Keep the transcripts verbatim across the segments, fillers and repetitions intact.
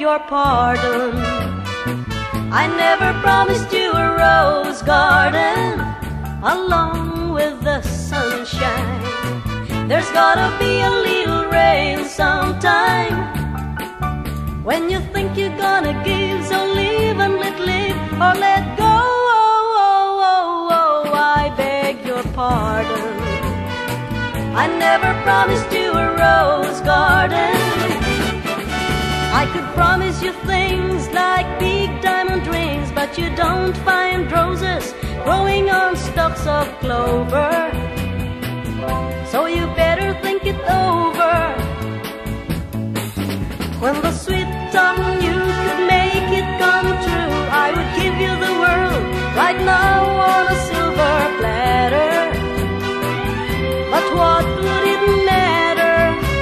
your pardon. I never promised you a rose garden along with the sunshine. There's gotta be a little rain sometime. When you think you're gonna give, so live and let live or let go. Oh, oh, oh, oh, I beg your pardon. I never promised you a rose garden. I could promise you things like big diamond rings, but you don't find roses growing on stalks of clover. So you better think it over. When the sweet tongue you could make it come true, I would give you the world right now on a silver platter. But what would it matter?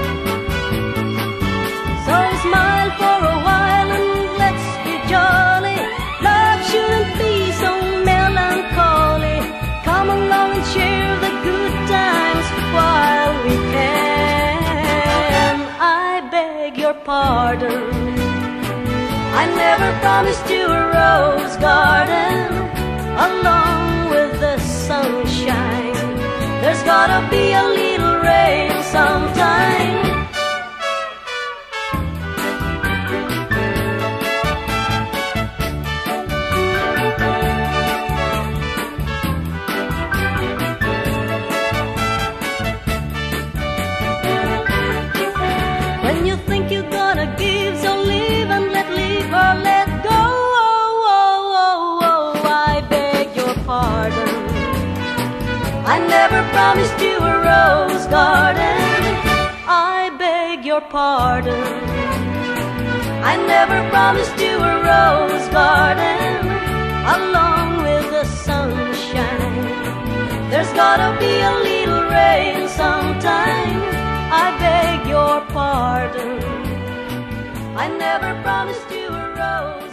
So smile for a while and let's be jolly. Love shouldn't be so melancholy. Come along and share the good times while we can. I beg your pardon. I never promised you a rose garden along with the sunshine. There's gotta be a little rain sometime. When you think you're gonna give, so live and let live or let go. Oh, oh, oh, oh, I beg your pardon. I never promised you a rose garden. I beg your pardon. I never promised you a rose garden along with the sunshine. There's gotta be a little rain sometime. I beg your pardon. I never promised you a rose.